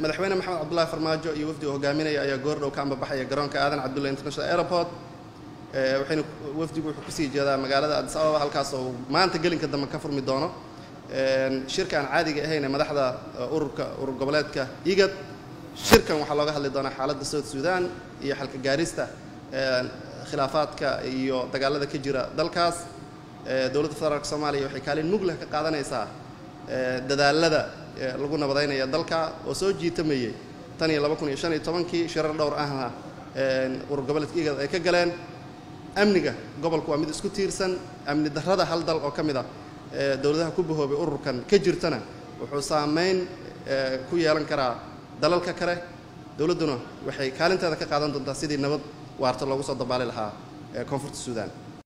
madaxweyne maxamed cabdullaahi farmaajo iyo wafdi hogaaminaya ayaa goordhow ka ambabaxaya garoonka aadan cabdulle international airport waxayna wafdigu wuxuu kusii jeedaa magaalada Addis Ababa halkaas oo maanta gelinka dambe ka furmi doono shirkan caadiga ahayn madaxda urur goboleedka IGAD shirkan waxaa looga hadli doonaa xaaladda South Sudan iyo xalka gaarista khilaafaadka iyo dagaalada ka jira dalkaas dawladda federaalka Soomaaliya waxay kaalin mug leh ka qaadanaysaa dadaalada lagu nabadaynayo dalka oo soo jiitamayay tan iyo 2015 shirar dhowr ahna urur goboleedka IGAD ay ka galeen amniga gobolku waa mid isku tiirsan amni darrada hal dal oo kamid ah dawladaha ku bahoobay ururkan ka jirtana wuxuu saameyn ku yeelan karaa dalalka kale dawladuna waxay kaalinteeda ka qaadan doontaa sidii nabad waarta loogu soo dabaali lahaa koonfurta Suudaan